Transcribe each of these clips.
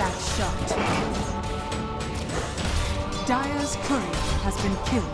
that shot. Dire's courier has been killed.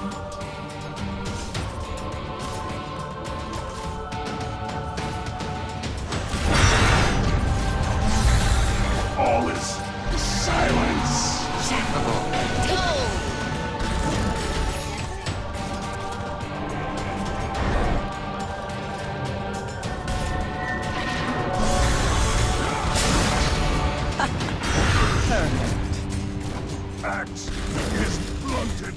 All is silence. Axe is blunted.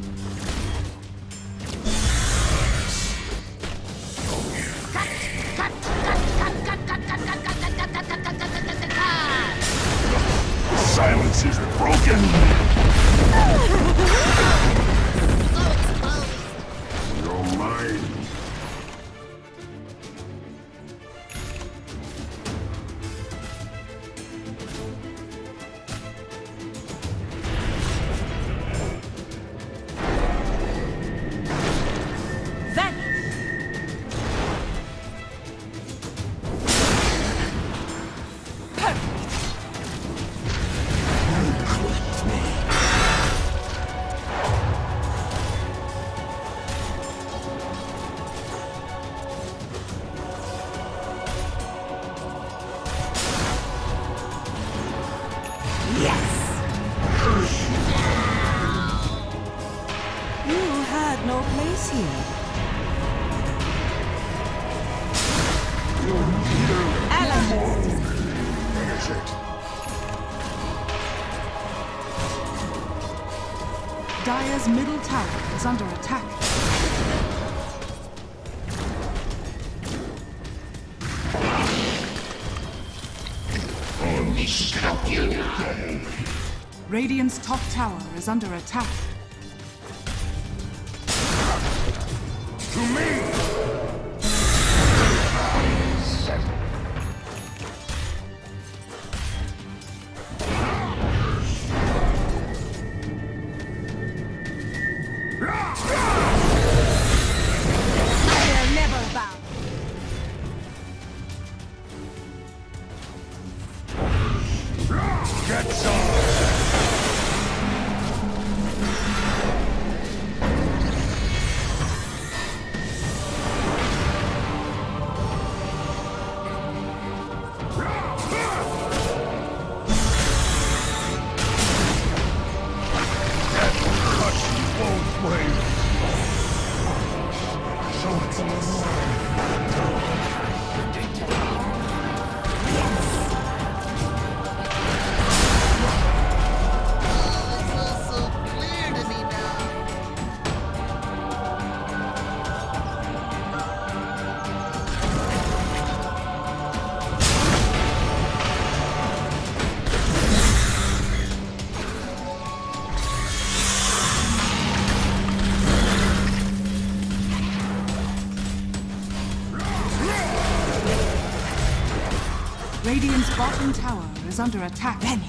Silence is broken. You're mine. No place here. Finish it. Dire's middle tower is under attack. Only stop you. Radiant's top tower is under attack. To me! I'll never bow. Get some! Radiant's bottom tower is under attack. Vanish.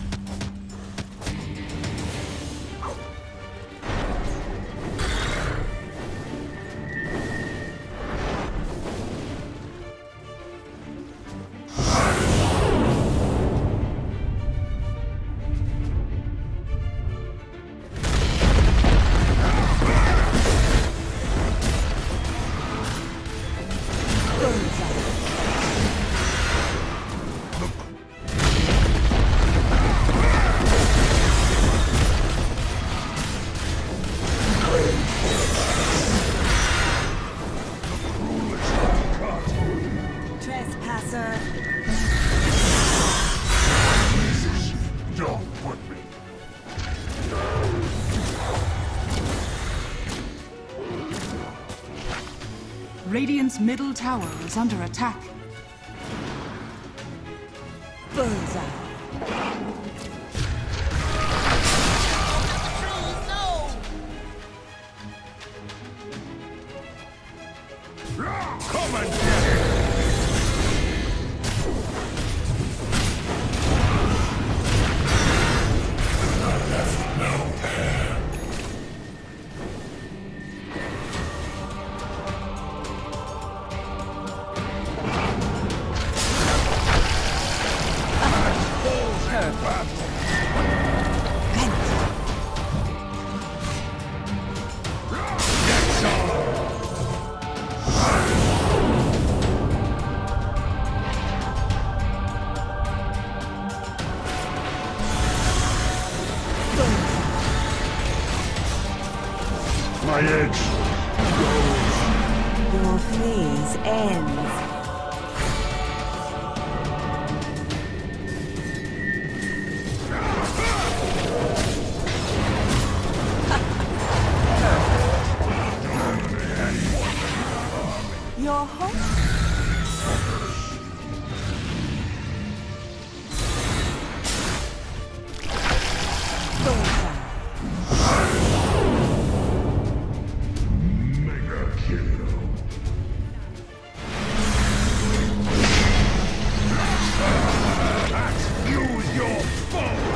Don't put me. Radiant's middle tower is under attack. Bullseye. Come and get it! I left no pair. Bullseye! My edge goes. Your phase ends. Your host? Dota. Mega kill. Use your phone.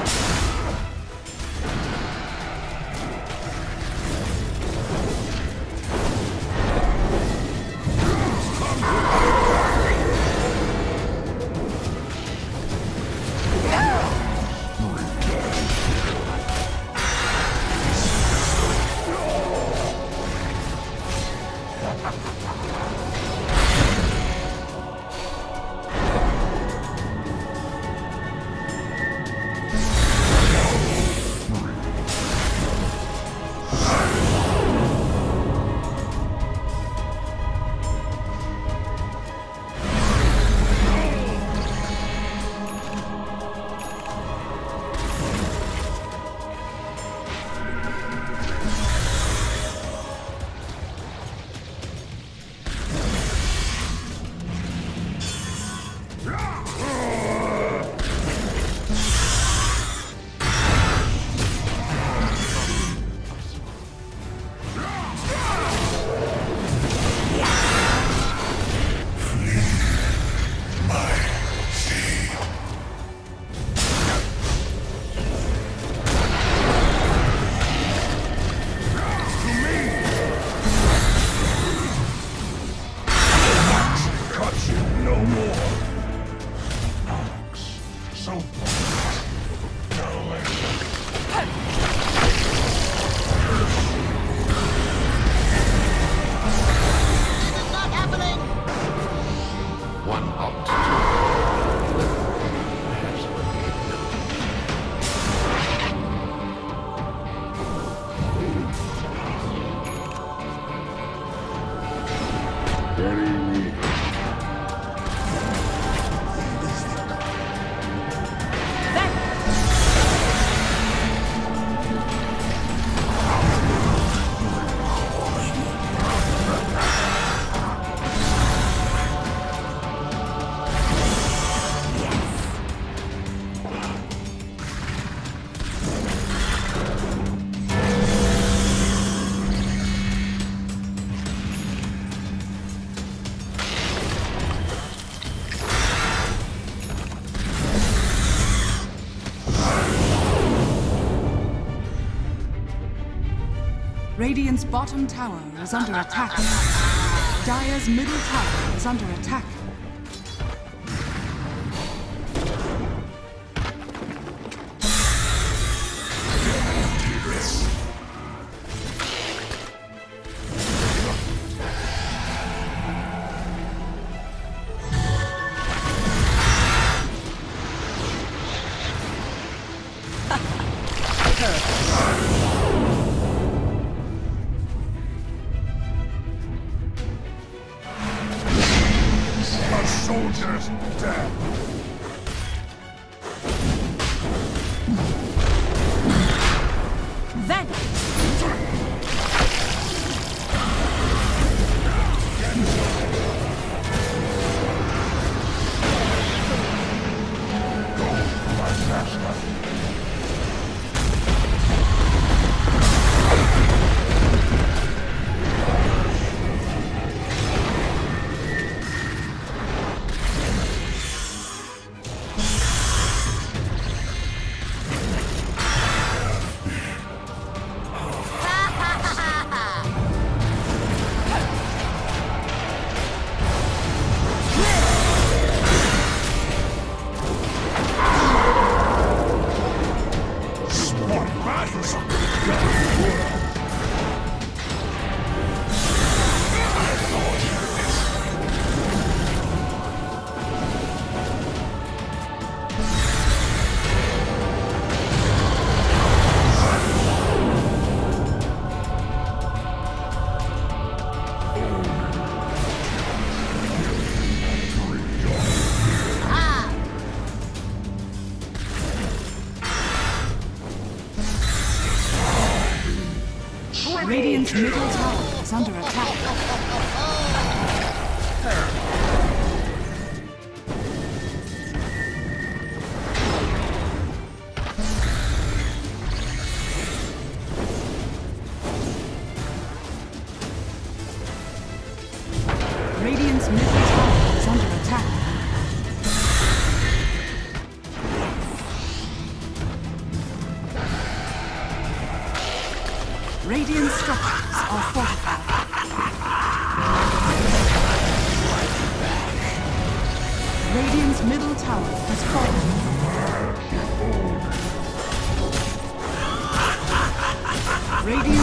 Radiant's bottom tower is under attack. Dire's middle tower is under attack. Radiant's middle tower is under attack. Radiant's middle tower is under attack. Radiant structures are fortified. Radiant's middle tower has fallen. Radiant